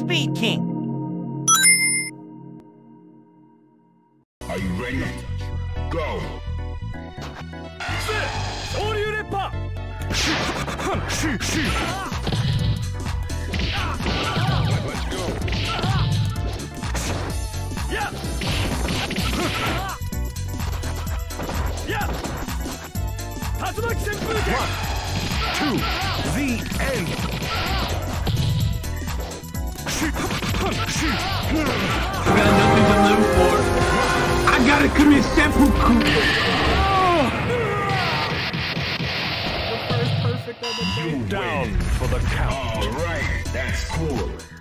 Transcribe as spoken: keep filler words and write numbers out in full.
Speed King. Are you ready? Go! Let's go! Yeah! Yeah! Tatsumaki Seppuku! One, two, the end! I got nothing to live for. I gotta commit seppuku. The first perfect on the You down win. for the count. All right, that's cool.